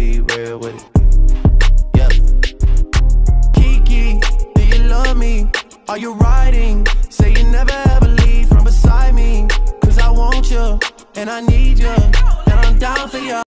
be real with it. Yeah. Kiki, do you love me? Are you riding? Say you never ever leave from beside me. Cause I want you, and I need you, and I'm down for you.